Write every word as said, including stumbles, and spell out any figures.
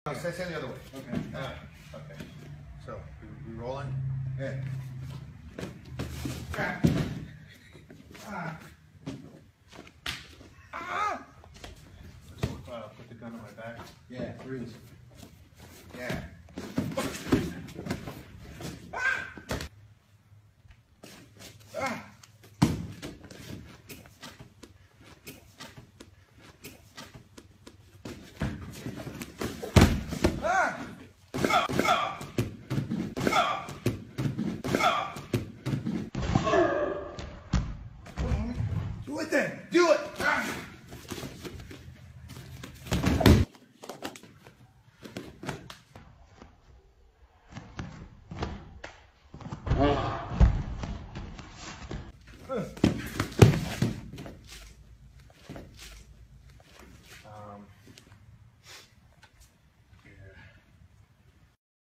No, say, say the other way. Okay. Uh, okay. So, we, we rolling? Yeah. Ah. Ah. Ah. So, uh, put the gun on my back. Yeah, freeze.